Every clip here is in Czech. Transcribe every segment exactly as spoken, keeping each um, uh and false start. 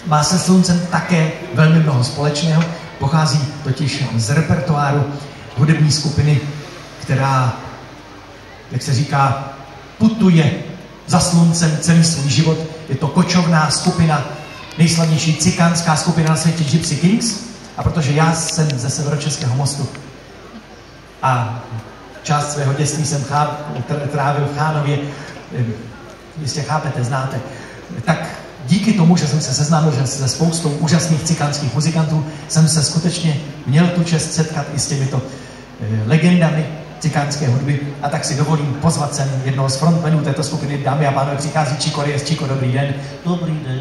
má se sluncem také velmi mnoho společného. Pochází totiž z repertoáru hudební skupiny, která, jak se říká, putuje za sluncem celý svůj život. Je to kočovná skupina, nejslavnější cikánská skupina na světě Gypsy Kings. A protože já jsem ze Severočeského Mostu a část svého dětství jsem chá, trávil v Chánově, jistě chápete, znáte, tak díky tomu, že jsem se seznámil že se spoustou úžasných cikánských muzikantů, jsem se skutečně měl tu čest setkat i s těmito legendami cikánské hudby, a tak si dovolím pozvat sem jednoho z frontmenů této skupiny. Dámy a pánové, přichází Chico Reyes. Chico, dobrý den. Dobrý den.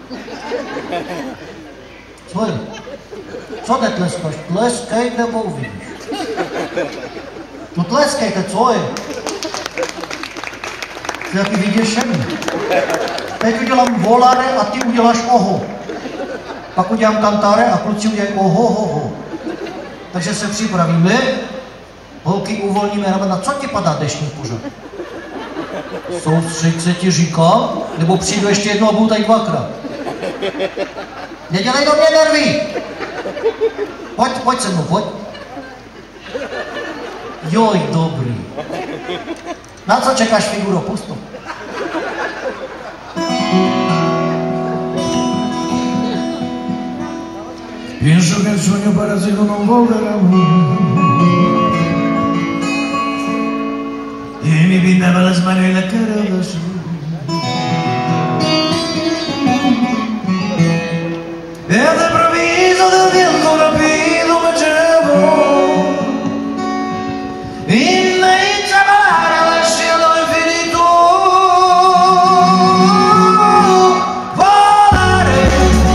Co je? Co te tleskaš? Tleskej nebo uvidíš? No tleskejte, co je? Jsi taky vyděšený. Teď udělám volare a ty uděláš oho. Pak udělám kantare a kluci udělají oho, ho, ho. Takže se připravíme. Holky uvolníme ramena. Co ti padá dešní pořad? Soustřeď se ti říkám, nebo přijdu ještě jednou a budu tady dvakrát. Nedělej do mě nervy. Pojď, pojď se mnou, pojď. Joj, dobrý. Na co čekáš, figuro? Pust to. Pienso que el sueño parece que no volverá y me pintaba las manos y la cara de azul. El improviso del viento rápido me llevó y me hizo volar al cielo infinito. Volaré,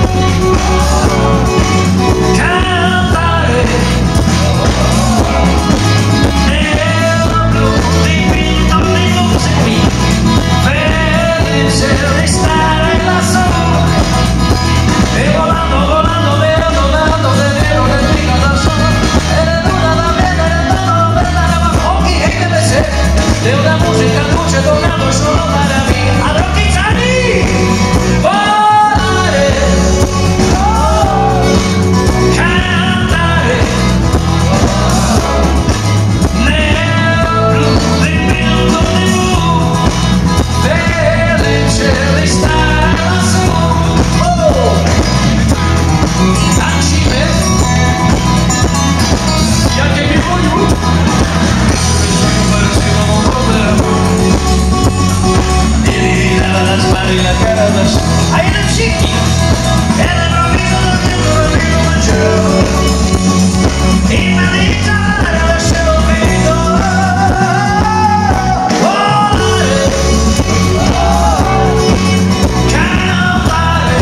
cantaré nel blu dipinto di luce qui, felice di stare lassù. E volando, volando, volando, volando, vedere una vita da solo. E la luna da vedere, da vedere, ma pochi e che ne sé. De una musica luce tornando solo para mí. A lo che c'hai, volare, cantare, nel blu dipinto di blu, felice di stare lassù. Tancime, ya que vivo yo, parecido a un romero, y miraba las manos y la cara de azul. Ahí era chiqui, el improviso del viento rápido me llevó, y me dijo al cielo infinito. Volaré, cantaré,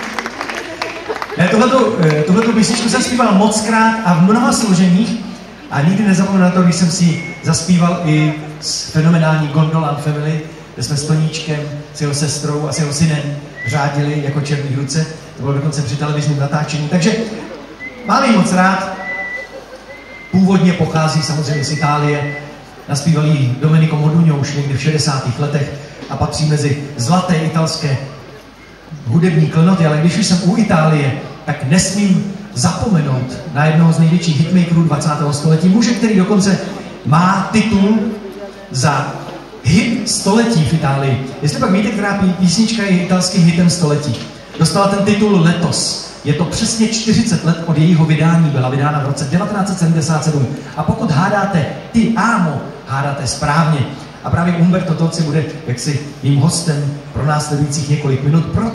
Tuhletu písničku jsem zpíval mockrát a v mnoha složeních A nikdy nezapomenu na to, když jsem si zaspíval i s fenomenální Gondolan Family, kde jsme s Toníčkem, s jeho sestrou a s jeho synem řádili jako Černý ruce. To bylo dokonce při televizním natáčení. Takže mám ji moc rád. Původně pochází samozřejmě z Itálie. Naspíval ji Domenico Modugno už někdy v šedesátých letech a patří mezi zlaté italské hudební klenoty. Ale když už jsem u Itálie, tak nesmím zapomenout na jednoho z největších hitmakerů dvacátého století. Muže, který dokonce má titul za hit století v Itálii. Jestli pak víte, která písnička je italským hitem století. Dostala ten titul letos. Je to přesně čtyřicet let od jejího vydání, byla vydána v roce devatenáct set sedmdesát sedm. A pokud hádáte Ti amo, hádáte správně. A právě Umberto Tozzi bude jaksi mým hostem pro následujících několik minut.